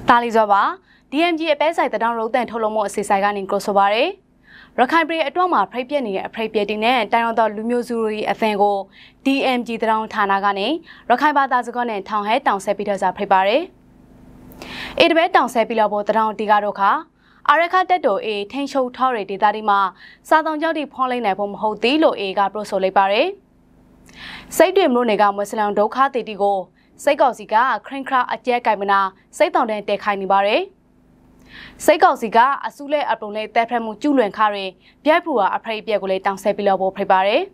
တာလီစောပါ DMG အပဲဆိုင်တောင်ရုပ်တန်ထုတ်လုံးမှုအစီအဆိုင်ကနေကိုဆိုပါရယ်ရခိုင်ပြည်အတွင်းမှာဖိတ်ပြက်နေတဲ့အဖိတ်ပြက်တင်နဲ့တိုင်တော်တော်လူမျိုးစုတွေအသင်ကို DMG တောင်ဌာနကနေရခိုင်ဘာသာစကားနဲ့ထောင်ဟဲတောင်ဆက်ပြီးတော့စာဖိတ်ပါရယ်အေတပဲတောင်ဆက်ပြီးတော့တောင်တီကတော့ခါအာရခတက်တော်အေထိန်ရှုပ်ထောက်ရဒေတာဒီမှာစာတောင်ကြောက်တီဖွန်လိုက်နိုင်ဖို့မဟုတ်သေးလို့အေကပရိုဆိုလိုက်ပါရယ်စိတ်တွေမျိုးတွေကမွတ်စလင်ဒုက္ခတေတီကိုစိတ်ကောက်စီကခရင်ခရာအကျဲကိုင်မနာစိတ်တောင်တဲ့တဲခိုင်နေပါရယ်စိတ်ကောက်စီကအစုလဲအပရုံလဲတဲဖက်မှုကျူးလွန်ခါရင်ပြိုက်ဖူဟာအဖရိပြက်ကိုလည်းတောင်ဆက်ပြီးတော့ဖို့ဖိတ်ပါရယ်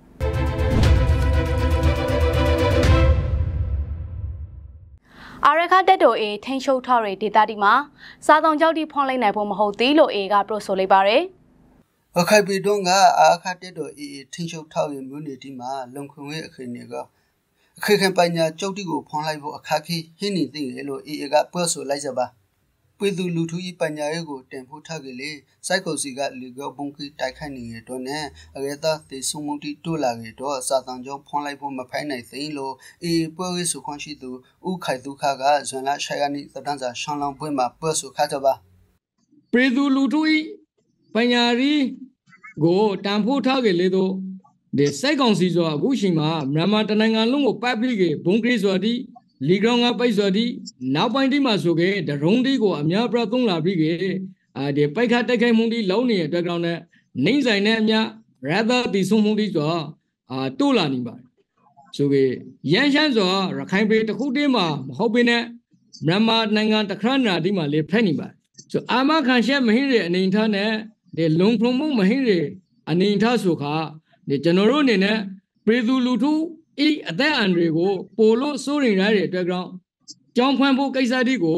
အာရခတက်တော်အေထိန်ရှုပ်ထောက်ရဒေတာဒီမှာစာတောင်ကြောက်တီဖွန်လိုက်နိုင်ဖို့မဟုတ်သေးလို့အေကပရိုဆိုလိုက်ပါရယ်အခိုင်ပီတော့ကအာခတက်တော်အေထိန်ရှုပ်ထောက်ရမျိုးနေဒီမှာလုံခွင့်ရဲ့အခင်းတွေကအခက်ခဲပညာကြောက်တီကိုဖွန်လိုက်ဖို့အခက်ခဲဟင်းနေသိတယ်လို့အေကပြောဆိုလိုက်ကြပါပြည်သူလူထုဤပညာရေးကိုတင်ဖို့ထားကြလေစိုက်ကုစီကလေကောဘုံကီတိုက်ခိုက်နေရတော့နဲ့အရေသားတေဆုံမှုတီတိုးလာကြတော့စာတန်ကြောင့်ဖွန်လိုက်ဖို့မဖိုင်းနိုင်သေးလို့အေပွဲရေးစုခွန်ရှိသူဥခိုင်ဒုခကဇွန်လရှိုင်ကနေသတန်းစာရှောင်းလောင်ပွဲမှာပြောဆိုခါကြပါပြည်သူလူထုဤပညာရေးကိုတန်ဖို့ထားကြလေတော့ဒီစိုက်ကောင်စီဆိုအခုချိန်မှာမြန်မာတနိုင်ငံလုံးကိုပတ်ပြီးကြဘုံကလေးဆိုသည်လီကောင်ကပိတ်ဆိုသည်နောက်ပိုင်းဒီမှာဆိုကြဒရုံးဒီကိုအများပြသုံးလာပြီးကြဒီပိုက်ခတ်တိုက်ခိုက်မှုဒီလုံးနေတဲ့အတွက်ကြောင့်နဲ့နှိမ့်ဆိုင်တဲ့အများရသာတီဆုံမှုဒီဆိုတိုးလာနေပါတယ်ဆိုကြရန်ရှမ်းဆိုရခိုင်ပြည်တစ်ခုတည်းမှာမဟုတ်ဘဲနဲ့မြန်မာနိုင်ငံတခရနာဒီမှာလေဖက်နေပါတယ်ဆိုအာမခံရှက်မဟင်းရဲ့အနေထားနဲ့ဒီလုံဖုံမှုမဟင်းရဲ့အနေထားဆိုခါဒီကျွန်တော်တို့အနေနဲ့ပြည်သူလူထုဤအသက်အန္တရာယ်ကိုပိုလို့စိုးရိမ်ရတဲ့အတွက်ကြောင့်ကြောင်းဖွင့်ဖို့ကိစ္စဒီကို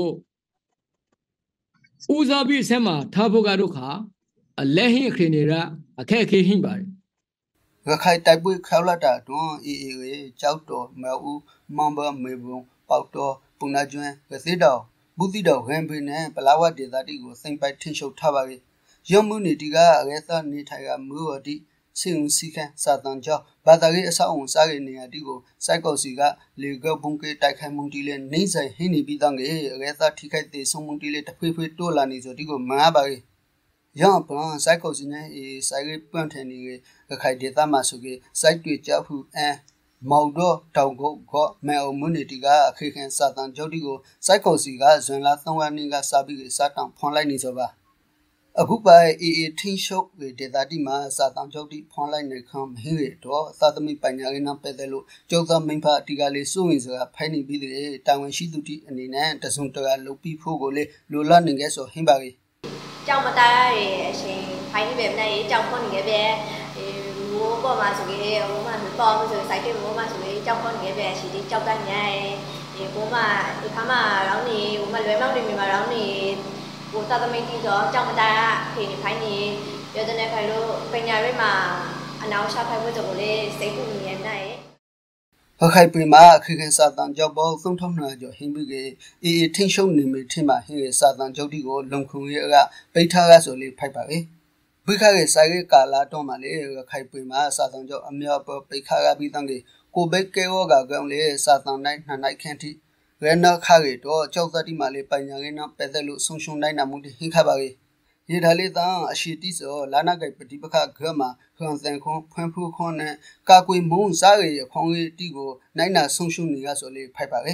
ဦးစားပြီးဆက်မှာထားဖို့ကတော့ခါအလက်ဟင်းအခင်းတွေကအခက်အခဲဟင်းပါတယ်ရခိုင်တိုက်ပွဲခေါလာတာတွန်းအေအေရဲ့ကြောက်တော်မအူမောင်ဘမေဘုံပေါတော်ပုံနာကျွန်းကစေတော်ဘူးတိတော်ဟန်ပင်းနဲ့ပလာဝဒေသတိကိုစိမ့်ပိုက်ထင်းရှုပ်ထားပါပြီရုံမှုနေတီကအရဲသနေထိုင်ကမူဝတိစေုံစီခန်စာတန်ကြောဘာသာရေးအဆောက်အုံစားရနေရတီကိုစိုက်ကောက်စီကလေကဘုံကေတိုက်ခိုက်မှုတီလေနေဆိုင်ဟင်းနေပြီးတော့ငယ်ရဲသထိခိုက်တဲ့ဆုံမှုတီလေတဖွေဖွေတိုးလာနေဆိုဒီကိုမငါပါကြီးရောပန်စိုက်ကောက်စီနဲ့စိုက်ရပန့်ထန်နေရခိုင်ဒေသမှာဆိုကေစိုက်တွေကြောက်ဖူမော်တော့တောင်ကုတ်ကမဲအုံမွနီတီကအခက်ခဲစာတန်ကြောတီကိုစိုက်ကောက်စီကဇွန်လ3ရက်နေ့ကစပြီးစတောင်ဖွန်လိုက်နေဆိုပါအခုပိုင်အေထင်းရှုပ်ဒေတာတီမှာစာတန်ကြောတီဖွန်လိုက်နေခံဟင်းရတော့သာသမီပညာရေးနောက်ပဲတဲ့လို့ကျောက်သားမိဖအတီကလေးစိုးဝင်စကားဖိုင်းနေပြီးတဲ့တာဝန်ရှိသူတီအနေနဲ့တစုံတရာလုပ်ပြီးဖို့ကိုလေလိုလားနေခဲ့ဆိုဟင်းပါကြီးကြောက်မတားရအရှင်ဖိုင်းနေပဲနဲ့ကြောက်ဖွန်နေခဲ့ပဲမိုးပေါ်မှာဆိုကေဟိုမှာပေါ်မှာဆိုစိုက်ကေမိုးမှာဆိုကေကြောက်ဖွန်နေခဲ့ပဲရှိဒီကြောက်တန်းညံဒီဘိုးမှာဒီခါမှာရောင်းနေဟိုမှာလွယ်မောက်တွေမြန်မာရောင်းနေကိုသာသမီတီဆိုကြောက်မတားခေနေခိုင်းနေပြောတဲ့ခိုင်လို့ပညာရေးမှာအနောက်ရှာဖိုက်ဖို့ကြိုလေစိတ်ကူနေနိုင်ဟခိုင်ပင်မှာအခက်ခဲစာတန်ကြောဘောသုံးထောင်းနာကျော်ဟင်းပြီးကေထင်းရှုံနေမိထင်မှာဟင်းစာတန်ကြောတီကိုလုံခုံရဲကပိတ်ထားရဆိုလေဖိုက်ပါပဲဘိခါရဲ့ဆိုင်ရဲ့ကာလာတော့မှလေခိုင်ပင်မှာစာတန်ကြောအမြောက်ပိတ်ခါရပြီးတန်းကိုဘက်ကဲဝကကောင်းလေစာတန်နိုင်နှနိုင်ခန့်တိရနခါရီတော့ကြောက်သတိမှလေပညာရေးနောက်ပဲတဲ့လို့ဆုံရှုံနိုင်နာမှုဟင်းခါပါကြီးရေဒါလေးသားအရှိတိစောလာနာကိပတိပခဂမခွန်စန်ခွန်ဖွင့်ဖူးခွန်နဲ့ကာကွေမုံစားရခွန်ရီတီကိုနိုင်နာဆုံရှုံနေရဆိုလေဖိုက်ပါပဲ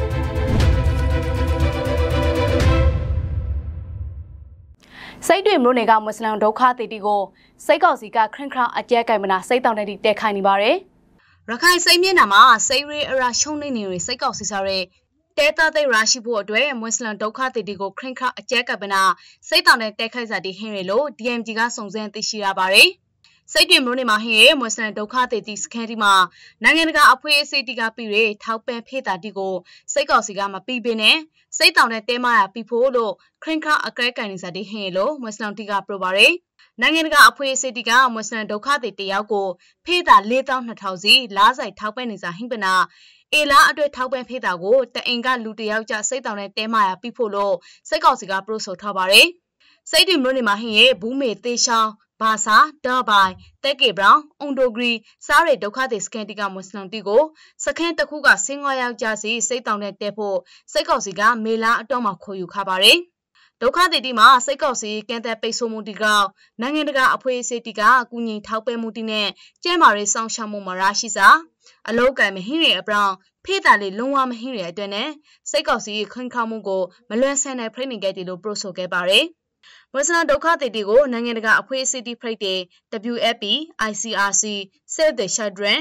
စိတ်တွေမျိုးတွေကမွတ်စလင်ဒုက္ခတေတီကိုစိတ်ကောက်စီကခရင်ခရာအကျဲကိုင်မနာစိတ်တောင်တဲ့တဲခိုင်နေပါတယ်ရခိုင်စိတ်မျက်နှာမှာစိတ်ရေးအရာရှုံနေနေစိတ်ကောက်စီစားတဲ့တဲတာသိရရှိဖို့အတွက်မွတ်စလင်ဒုက္ခတေတီကိုခရင်ခရာအကျဲကိုင်မနာစိတ်တောင်တဲ့တဲခိုင်စားတီဟင်းရလို့ DMG ကစုံစမ်းသိရှိရပါတယ်စိတ်တွေမျိုးနေမှာဟင်းရမွတ်စလင်ဒုက္ခတေတီစကန်ဒီမှာနိုင်ငံတကာအဖွဲ့အစည်းတီကပြီးရထောက်ပံ့ဖေးတာတီကိုစိတ်ကောက်စီကမပြီးပင်းနဲ့စိတ်တောင်တဲ့တဲမရပြီးဖို့လို့ခရင်ခရာအကဲကိုင်နေစားတီဟင်းရလို့မွတ်စလင်တီကပြောပါတယ်နိုင်ငံတကာအဖွဲ့အစည်းတီကမွတ်စလင်ဒုက္ခတေတယောက်ကိုဖေးတာ4200စီလားဆိုင်ထောက်ပံ့နေစားဟင်းပနာအေလာအတွက်ထောက်ပံ့ဖေးတာကိုတအိမ်ကလူတယောက်ကြစိတ်တောင်တဲ့တဲမရပြီးဖို့လို့စိတ်ကောက်စီကပရိုဆိုထားပါတယ်စိတ်တွေမျိုးနေမှာဟင်းရဘူးမေသေးရှောင်းဘာစာဒေါ်ဘိုင်တက်ကေဘရောင်းအွန်ဒိုဂရီစားရဲဒုက္ခသည်စကန်တီကမွတ်စလင်တီကိုစခန်းတစ်ခုကစင်ငွားယောက်ကြစီစိတ်တောင်းတဲ့တက်ဖို့စိတ်ကောက်စီကမေလာအတော့မှခေါ်ယူခါပါတယ်ဒုက္ခသည်တီမှာစိတ်ကောက်စီကန့်သက်ပိတ်ဆို့မှုတီကနိုင်ငံတကာအဖွဲ့အစည်းတီကအကူအညီထောက်ပံ့မှုတီနဲ့ကျဲမာရေးစောင့်ရှောက်မှုမှာရရှိစာအလောက်ကမဟင်းရအပြောင်းဖေးတာလေးလုံးဝမဟင်းရအတွက်နဲ့စိတ်ကောက်စီခွင့်ခေါမှုကိုမလွန်ဆန်တဲ့ဖိနေခဲ့တီလို့ပရိုဆိုခဲ့ပါတယ်မွတ်စလင်ဒုက္ခသည်တီကိုနိုင်ငံတကာအဖွဲ့အစည်းတီဖိတ်တဲ့ WFP, ICRC, Save the Children,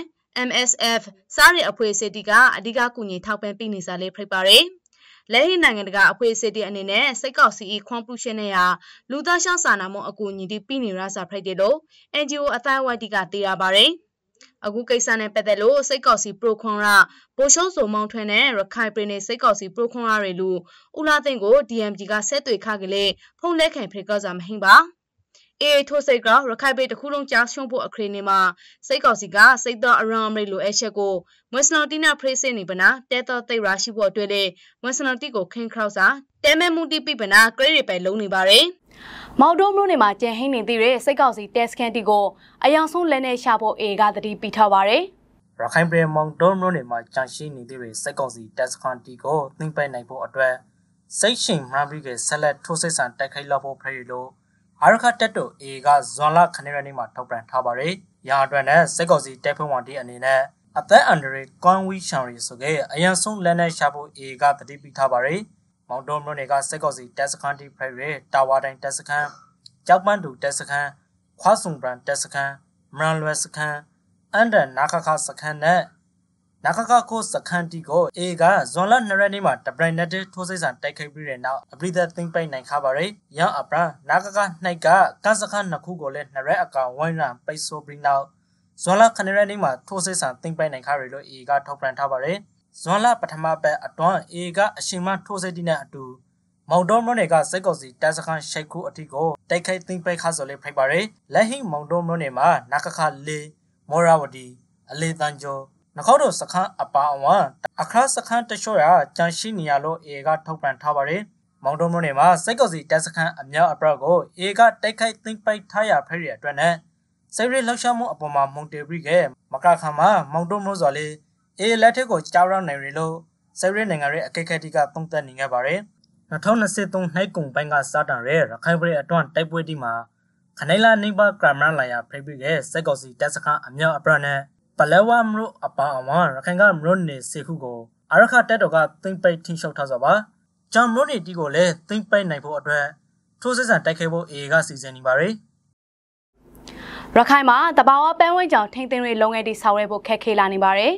MSF စားတဲ့အဖွဲ့အစည်းတီကအဓိကကူညီထောက်ပံ့ပေးနေစားလေးဖိတ်ပါတယ်လက်ရှိနိုင်ငံတကာအဖွဲ့အစည်းတီအနေနဲ့စိတ်ကောက်စီခွန်ပလူရှင်နဲ့ဟာလူသားရှောင်းစာနာမှုအကူအညီတီပြီးနေရစာဖိတ်တယ်လို့ NGO အတိုင်းဝိုက်တီကသိရပါတယ်အခုကိစ္စနဲ့ပတ်သက်လို့စိတ်ကောက်စီပရိုခွန်ရပိုရှုံးစုံမောင်းထွန်းတဲ့ရခိုင်ပြည်နယ်စိတ်ကောက်စီပရိုခွန်ရတွေလူဦးလာသိန်းကို DMG ကဆက်သွယ်ခကလေးဖုန်းလက်ခံဖိတ်ကောက်စာမဟင်းပါအေးထိုးစိတ်ကရခိုင်ပြည်တစ်ခုလုံးကြားရှုံးဖို့အခရီးနေမှာစိတ်ကောက်စီကစိတ်တော်အရန်အမိတ်လိုအချက်ကိုမွတ်စလင်တီနာဖရေးစနေပနာတဲတော်သိရရှိဖို့အတွက်လေမွတ်စလင်တီကိုခင်းခေါက်စာတဲမဲမှုတီပြပနာကရစ်ပဲလုံးနေပါတယ်မော်ဒိုမျိုးနေမှာကျန်ဟင်းနေသေးတဲ့စိတ်ကောက်စီတက်စကန်တီကိုအယောင်ဆုံးလက်နဲ့ရှာဖို့အေကတတိပြီးထားပါတယ်ရခိုင်ပြည်မောင်ဒိုမျိုးနေမှာကျန်ရှိနေသေးတဲ့စိတ်ကောက်စီတက်စကန်တီကိုသိမ့်ပိုက်နိုင်ဖို့အတွက်စိတ်ရှင်မှန်ပြီးကဆက်လက်ထိုးစစ်ဆန်တိုက်ခိုက်လောက်ဖို့ဖရေးလို့အာရခတက်တိုအေကဇွန်လခဏရနေမှာထောက်ပံ့ထားပါတယ်။ရာအတွက်နဲ့စိတ်ကောက်စီတိုက်ဖုံးဝန်တီအနေနဲ့အသက်အန္တရာယ်ကွန်ဝီရှန်ရီဆိုတဲ့အရန်ဆုံးလက်နဲ့ရှာဖို့အေကတတိပြီးထားပါတယ်။မောင်တော်မျိုးတွေကစိတ်ကောက်စီတက်စခန်တီဖရေးတာဝါတိုင်းတက်စခန်ကြောက်ပန်းတူတက်စခန်ခွာဆုံပန်တက်စခန်မရန်လွယ်စခန်အန်ဒန်နာခခစခန်နဲ့နာခခကိုစခန်တီကိုအေကဇွန်လ2ရက်နေ့မှာတပရိုင်နက်ထိုးစိတ်ဆန်တိုက်ခိုက်ပြီးတဲ့နောက်အပရိသတ်သိမ့်ပိုက်နိုင်ခါပါရယ်ရန်အပရန်နာခခနှိုက်ကကန်စခန်နှစ်ခုကိုလည်း2ရက်အကောင်ဝိုင်းရန်ပိတ်ဆို့ပြီးနောက်ဇွန်လ9ရက်နေ့မှာထိုးစိတ်ဆန်သိမ့်ပိုက်နိုင်ခါရယ်လို့အေကထောက်ပံ့ထားပါရယ်ဇွန်လပထမပတ်အတွန်းအေကအရှင်မထိုးစိတ်တီနဲ့အတူမောင်တော်မျိုးတွေကစိတ်ကောက်စီတက်စခန်ရှိတ်ခုအထိကိုတိုက်ခိုက်သိမ့်ပိုက်ခါဆိုလေဖိတ်ပါရယ်လက်ဟိမောင်တော်မျိုးတွေမှာနာခခလေးမောရဝတီအလေးတန်ကျော်နှခေါတို့စခန်းအပါအဝံအခါစခန်းတချို့ရကြန့်ရှိနေရလို့အေကထုတ်ပြန်ထားပါတယ်။မောင်တုံးမျိုးနေမှာစိတ်ကောက်စီတက်စခန်းအမြောက်အပရော့ကိုအေကတိုက်ခိုက်သိမ့်ပိုက်ထားရဖဲ့ရအတွက်နဲ့စိတ်ရလှောက်ရှားမှုအပေါ်မှာမုံတေပြီးကမကခါမှာမောင်တုံးမျိုးစော်လေးအေလက်ထက်ကိုကြောက်ရောက်နေရလို့စိတ်ရနိုင်ငံရဲ့အကိတ်ခတိကသုံးသက်နေခဲ့ပါတယ်။2023နှစ်ကုန်ပိုင်းကစတင်ရဲရခိုင်ပြည်အတွန်းတိုက်ပွဲတီမှာခနိုင်လာနေပါကရမန်လာရဖိပြီးကစိတ်ကောက်စီတက်စခန်းအမြောက်အပရော့နဲ့ပလဲဝါမလို့အပါအဝါရခိုင်ကမလို့နေစေခုကိုအာရခတက်တော်ကသိမ့်ပိတ်ထင်းလျှောက်ထားဆိုပါဂျမ်မလို့နေတီကိုလည်းသိမ့်ပိတ်နိုင်ဖို့အတွက်ထိုးစစ်ဆန်တိုက်ခိုက်ဖို့အေကစီစဉ်နေပါရယ်ရခိုင်မှာတဘာဝပန်းဝဲကြောင်ထိန်သိမ်းရေးလုပ်ငန်းတွေဆောင်ရွက်ဖို့ခက်ခဲလာနေပါတယ်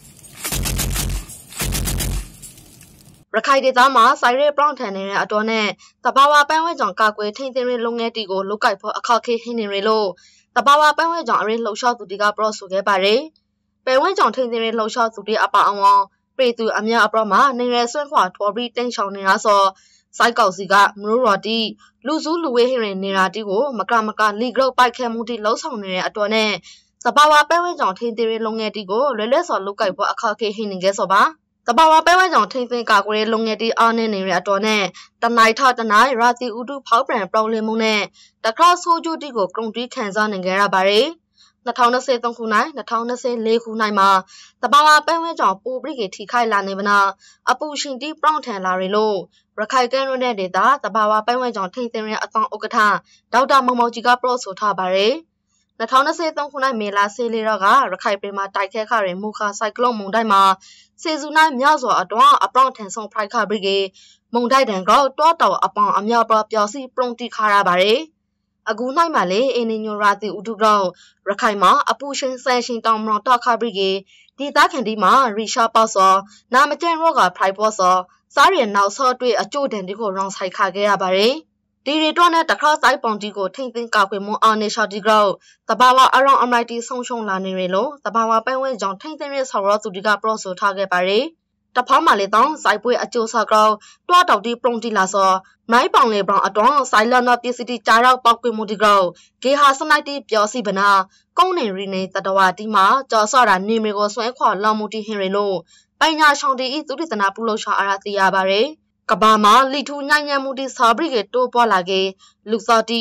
ရခိုင်ဒေသမှာစိုက်ရဲပလောင်ထန်နေတဲ့အတော်နဲ့တဘာဝပန်းဝဲကြောင်ကာကွယ်ထိန်သိမ်းရေးလုပ်ငန်းတွေကိုလုကိုက်ဖို့အခက်ခဲဟင်းနေရလို့တဘာဝပန်းဝဲကြောင်အရင်လှုပ်ရှားသူတွေကပရော့ဆိုခဲ့ပါတယ်။ပန်းဝဲကြောင်ထိန်သိမ်းရေးလှုပ်ရှားသူတွေအပါအဝင်ပြည်သူအများအပြားမှာနေရဆွဲခွာထော်ပြီးတင်းချောင်းနေတာဆိုစိုက်ကောက်စီကမရိုးရတီလူစုလူဝေးဟရင်နေတာတီကိုမကလီဂရုပိုက်ခဲမှုတီလှုပ်ဆောင်နေတဲ့အတော်နဲ့တဘာဝပန်းဝဲကြောင်ထိန်သိမ်းရေးလုပ်ငန်းတီကိုလွယ်လွယ်စော်လုကိုက်ဖို့အခက်ခဲဟင်းနေခဲ့ဆိုပါတဘာဝပန်းဝဲကြောင်ထိန်သိမ်းကာကွယ်ရေးလုပ်ငန်းတီအားနေနေတဲ့အတော်နဲ့တနိုင်ထတနိုင်ရာတီဥတုဖောက်ပြန်ပြောင်းလဲမှုနဲ့တခါဆိုးကျူးတီကိုကရုံတီးခံစားနေကြရပါတယ်2023ခုနိုင်2024ခုနိုင်မှာတဘာဝပန်းဝဲကြောင်ပိုပရိကေထိခိုက်လာနေမနာအပူရှင်တီပရောင်းထန်လာရလို့ရခိုင်ကန်းရွတဲ့ဒေတာတဘာဝပန်းဝဲကြောင်ထိန်သိမ်းတဲ့အကောင်ဥက္ကဋ္ဌဒေါက်တာမောင်မောင်ကြီးကပရော့ဆိုထားပါတယ်2023ခုနိုင်မေလာဆေးလေးတော့ကရခိုင်ပြည်မှာတိုက်ခဲခရမူခါဆိုင်ကလုန်းမုန်တိုင်းမှာစေစုနိုင်မြောက်စွာအတွန်းအပရောင်းထန်ဆုံးဖိုက်ခပရိကေမုန်တိုင်းတန်ကောတောတော်အပောင်အမြောက်ပပျော်စီပရုံတီခါရပါတယ်အခုနိုင်မှာလေအင်းညိုရာတီဥတုကောင်ရခိုင်မှာအပူရှင်ဆန်ရှင်တောင်မတော်တောက်ခပရိကေဒီသားခင်ဒီမှာရီရှာပေါ့စောနာမကျန်ရော့ကဖိုက်ပေါ်စောစားရနောက်ဆော့တွေ့အကျိုးတန်ဒီကိုရောင်းဆိုင်ခခဲ့ရပါတယ်ဒီရီတော့နဲ့တခါဆိုင်ပုံတီကိုထိမ့်သိမ်းကာကွယ်မှုအာနေရှာတီကောင်တဘာဝအရောင်အမိုက်တီဆုံရှုံလာနေရလို့တဘာဝပန်းဝဲကြောင့်ထိမ့်သိမ်းရဆော်ရောသူဒီကပရော့ဆိုထားခဲ့ပါတယ်တဖောင်းမှလေတောင်းစိုက်ပွဲအကျိုးဆောက်ကောင်တွားတောက်တီပရုံတီလာစောမိုင်းပောင်လေပရောင်အတွန်းဆိုင်လန်နာပစ္စည်းကြားရောက်ပောက်ကွေမှုဒီကောင်ဂေဟာစနိုက်တီပျော်စီဗနာကုန်းနေရီနေတတဝတီမှာကြော်စော့တာနေမီကိုဆွဲခွာလောင်မှုတီဟင်ရီလို့ပိုင်ညာရှောင်းတီဤသုတိတနာပုလို့ရှာအရာသိရပါတယ်ကဘာမှာလီထူညံ့ညံ့မှုတီစာပရိကေတိုးပွားလာကေလူစော်တီ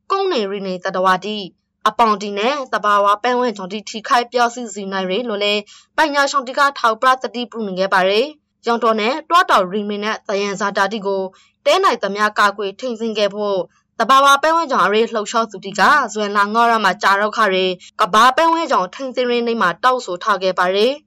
ကုန်းနေရီနေတတဝတီအပေါင်တီနဲ့တဘာဝပန်းဝဲကြောင့်ဒီထိခိုက်ပြောစီစီနိုင်ရီလို့လဲပညာဆောင်တီကထောက်ပတတိပြုနေခဲ့ပါရယ်ရောင်တော်နဲ့တွားတော်ရီမင်းနဲ့တယန်စာတာတီကိုတဲနိုင်သမျှကာကွယ်ထိန်ဆင်းခဲ့ဖို့တဘာဝပန်းဝဲကြောင့်အရေးလှုပ်ရှားသူတီကဇွဲလာငေါရမှာကြာတော့ခရဲကဘာပန်းဝဲကြောင့်ထိန်ဆင်းရင်းနေမှာတောက်ဆိုထားခဲ့ပါရယ်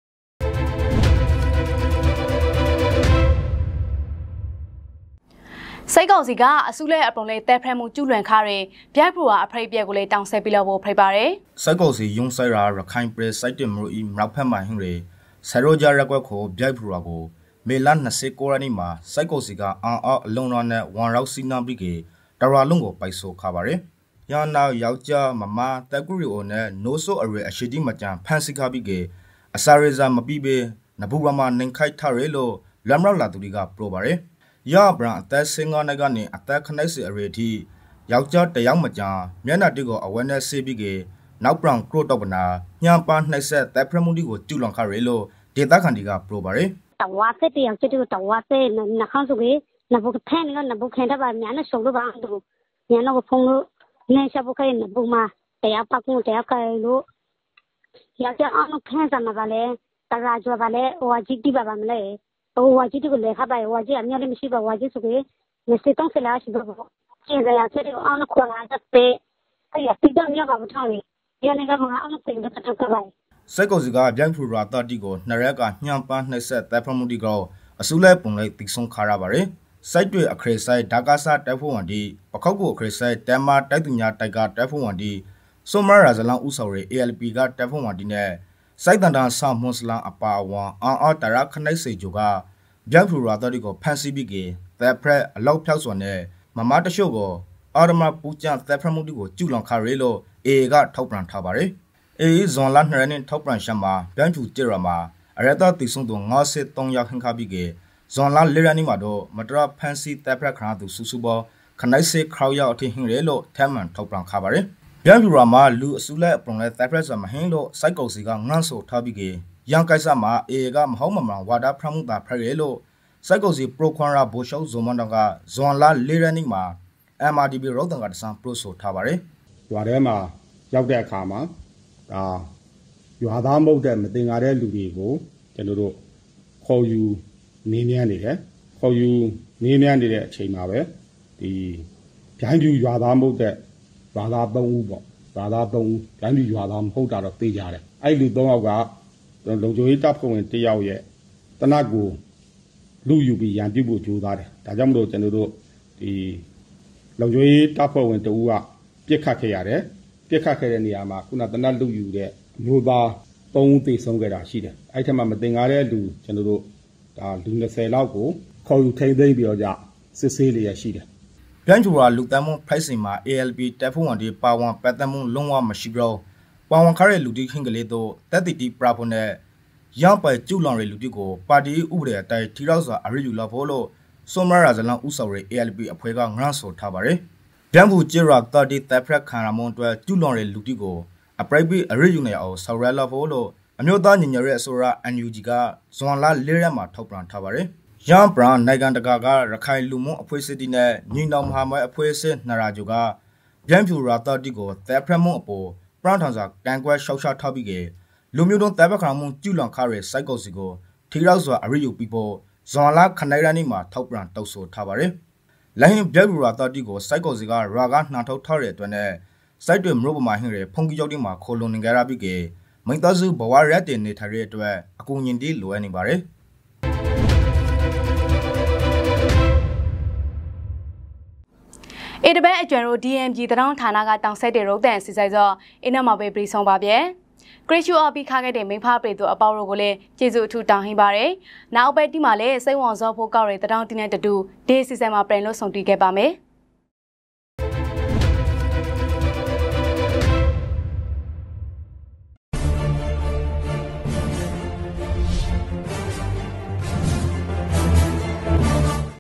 စိတ်ကောက်စီကအစုလဲအပုံလေးတဲဖရမှုကျူးလွန်ခါရင်ပြိုက်ဖူဟာအဖရိပြက်ကိုလေးတောင်းဆက်ပြီးလို့ဖိတ်ပါတယ်စိတ်ကောက်စီယုံဆိုင်ရာရခိုင်ပရက်စိုက်တင်မလို့ဤမြောက်ဖက်မှဟင်းရေဆရိုဂျာရက်ကွက်ကိုပြိုက်ဖူဟာကိုမေလ29ရက်နေ့မှာစိတ်ကောက်စီကအန်အော့အလုံးတော်နဲ့ဝန်ရောက်စီနာပြီးကတရာလုံးကိုပိုက်ဆိုခါပါတယ်ရနာယောက်ျားမမတက်ကူရီအိုနဲ့နိုးဆိုအရေအရှိတိမကြံဖန်စီခါပြီးကအစာရေဇာမပြီးပဲနဘူးရမနိုင်ခိုက်ထရဲလို့လမ်ရောက်လာသူတွေကပြောပါတယ်ရဘရန်အသက်စင်ငါနကနေအသက်ခနိုင်စီအရေတီယောက်ျားတယောက်မကြမျက်နှာတိကိုအဝဲနဲ့ဆေးပြီးကနောက်ပရန်ကရိုတော့ပနာညံပါနှိုက်ဆက်တပ်ဖရမှုဒီကိုကျူလွန်ခရဲလို့ဒေတာခန်ဒီကပြောပါတယ်တဝါစစ်တရားစစ်တူတဝါစစ်နှခန်းစုကြီးနဘုဖဲနဘုခဲတဲ့ဗာမြန်နဲ့ဆုံးလို့ပါတူမြန်တော့ဖုံလို့နေချဘုခဲနဘုမှာတရားပတ်ကူတရားကဲလို့ယောက်ျားအောင်ခန်းစမှာပါလေတရာကျော်ပါလေဟိုအကြည့်တိပါပါမလဲဝါကြီးတို့လည်းခပ်ပါဝါကြီးအများလည်းမရှိပါဝါကြီးဆိုပြီးနေစတောင်းစလာရှိတော့ကျင်းရတဲ့အောင်ခေါ်လာတဲ့အဲ့ရတိတော့မြောက်ပါမထောင်းလေရနေကမှအောင်တင်တဲ့တော့ကပါစိတ်ကောစီကဗျန်ဖူရာတာတီကိုနှရက်ကညံပန်းနှက်ဆက်တပ်ဖမှုတီကိုအစုလဲပုံလိုက်တိဆုံခါရပါရယ်စိုက်တွေအခရေဆိုင်ဒါကာဆာတိုက်ဖို့ဝန်ဒီပခောက်ကိုအခရေဆိုင်တမ်မာတိုက်သူညာတိုက်ကတိုက်ဖို့ဝန်ဒီဆိုမရာဇလန်ဥဆော်ရေ ALP ကတိုက်ဖို့ဝန်ဒီနဲ့စိုက်တန်တာဆာမွန်စလန်အပါဝါအော်တရာခနိုင်စေဂျိုကဗျန်ဖူရာတာတီကိုဖန်စီပြီးကတပ်ဖရက်အလောက်ဖြောက်စွာနဲ့မမတရှို့ကိုအော်ဒမပူချန်တပ်ဖရမှုတီကိုကျူလွန်ခါရဲလို့ A ကထောက်ပံ့ထားပါရယ်အေးဇွန်လ2ရက်နေ့ထောက်ပံ့ရှမ်းမှာဗျန်ဖူကျေရမှာအရတာတိဆုံတော့53ရောက်ခန့်ခါပြီးကဇွန်လ4ရက်နေ့မှာတော့မတရဖန်စီတပ်ဖရက်ခနာသူစုစုပေါ်ခနိုင်စေခရောက်ရောက်အထင်ဟင်းရဲလို့ထမ်းမှန်ထောက်ပံ့ခါပါရယ်ဗျန်ဖူရာမှာလူအစုလက်အပုံလဲတပ်ဖရက်ဆိုမဟင်းလို့စိုက်ကောက်စီကငန်းဆိုထားပြီးကရန်ကိုက်ဆာမှာ A ကမဟုတ်မမှန်ဝါဒဖရမှုတာဖရဲလို့စိုက်ကောက်စီပရိုခွန်ရာဘိုရှောက်ဇွန်မန်တော့ကဇွန်လ4ရက်နေ့မှာ MRDB ရော့တန်ကတဆန်ပရိုဆိုထားပါရယ်ရွာထဲမှာရောက်တဲ့အခါမှာဒါရွာသားမဟုတ်တဲ့မတင်ကြတဲ့လူတွေကိုကျွန်တော်တို့ခေါ်ယူမေးမြန်းနေတယ်ခေါ်ယူမေးမြန်းနေတဲ့အချိန်မှာပဲဒီဗျိုင်းပြူရွာသားမဟုတ်တဲ့ရွာသား3ဦးပေါ့ရွာသား3ဦးဗျိုင်းပြူရွာသားမဟုတ်တာတော့သိကြတယ်အဲ့လူ3ယောက်ကလုံခြုံရေးတပ်ဖွဲ့ဝင်1ယောက်ရဲ့တနတ်ကိုလူယူပြီးရန်ပြုတ်ဖို့ကြိုးစားတယ်ဒါကြောင့်မလို့ကျွန်တော်တို့ဒီလုံခြုံရေးတပ်ဖွဲ့ဝင်2ဦးကပြစ်ခတ်ခဲ့ရတယ်ပြစ်ခတ်ခဲ့တဲ့နေရာမှာခုနတနတ်လူယူတဲ့အမျိုးသား3ဦးသေဆုံးခဲ့တာရှိတယ်အဲ့ထက်မှမတင်ကားတဲ့လူကျွန်တော်တို့ဒါလူ20လောက်ကိုခေါ်ယူထိန်းသိမ်းပြီးတော့စစ်ဆေးလျက်ရှိတယ်ဗျန်ချူရာလူတမ်းမဖိုက်စင်မှာ ALP တပ်ဖွဲ့ဝင်တွေပါဝန်ပတ်သက်မှုလုံးဝမရှိကြောပါဝန်ခရဲလူတိခင်းကလေးတို့တက်တီတီပရာဖို့နဲ့ရောင်းပိုင်ကျူလောင်ရလူတိကိုပါတီဥပဒေအတိုင်းထီရောက်စွာအရေးယူလာဖို့လို့ဆိုမရာဇလန်ဥဆော်ရ ALP အဖွဲ့ကငရန့်ဆိုထားပါတယ်ဗျန်ဖူကျေရာ30တပ်ဖရက်ခါရမွန်အတွက်ကျူလောင်ရလူတိကိုအပရိုက်ဘီအရေးယူနေအောင်ဆော်ရလာဖို့လို့အမျိုးသားညီညွတ်ရေးအစိုးရ NUG ကဇွန်လ4ရက်မှာထောက်ပံ့ထားပါတယ်ရန်ဘရန်နိုင်ငံတကာကရခိုင်လူမှုအဖွဲ့အစည်းတွေနဲ့ညီနောင်မဟာမိတ်အဖွဲ့အစည်းနှစ်ရာကျော်ကဗျန်ဖူရာ30ကိုတပ်ဖရက်မှုအပေါ်ပရန်ထန်စာကန်ကွဲရှောက်ရှောက်ထားပြီးကလူမျိုးတုံးတပ်ဖက်ခါမှုကျူလောင်ခရဲစိုက်ကောက်စီကိုထီရောက်စွာအရေးယူပြီးဖို့ဇွန်လခနိုင်ရနေ့မှာထောက်ပံ့တောက်ဆိုထားပါတယ်လိုင်းဗျန်ဖူရာ30ကိုစိုက်ကောက်စီကရာကနှာထုတ်ထားတဲ့အတွက်နဲ့စိုက်တွေမလို့ပမာဟင်းရဲဖုန်ကြီးကြောက်တွေမှာခိုလုံနေကြရပြီးကမိသားစုဘဝရက်တင်နေထိုင်တဲ့အတွက်အကူအညီတွေလိုအပ်နေပါတယ်အေတပဲအကျွမ်းတို့ DMG တရောင်းဌာနကတောင်ဆက်တဲ့ရုပ်သံစီဆိုင်စောအင်းနမှာပဲပြည်ဆောင်ပါဗျ။ဂရစ်ချူအပီခါခဲ့တဲ့မိဖပေသူအပေါတို့ကိုလည်းကျေးဇူးအထူးတောင်းဟင်းပါတယ်။နောက်ပဲဒီမှာလည်းစိတ်ဝင်စားဖို့ကောက်ရတဲ့တရောင်းတင်းတဲ့တူဒေးစီဆိုင်မှာပြန်လို့ဆောင်တည်ခဲ့ပါမယ်။